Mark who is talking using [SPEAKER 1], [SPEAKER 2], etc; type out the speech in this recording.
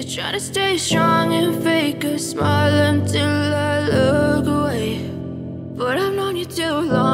[SPEAKER 1] You're trying to stay strong and fake a smile until I look away. But I've known you too long.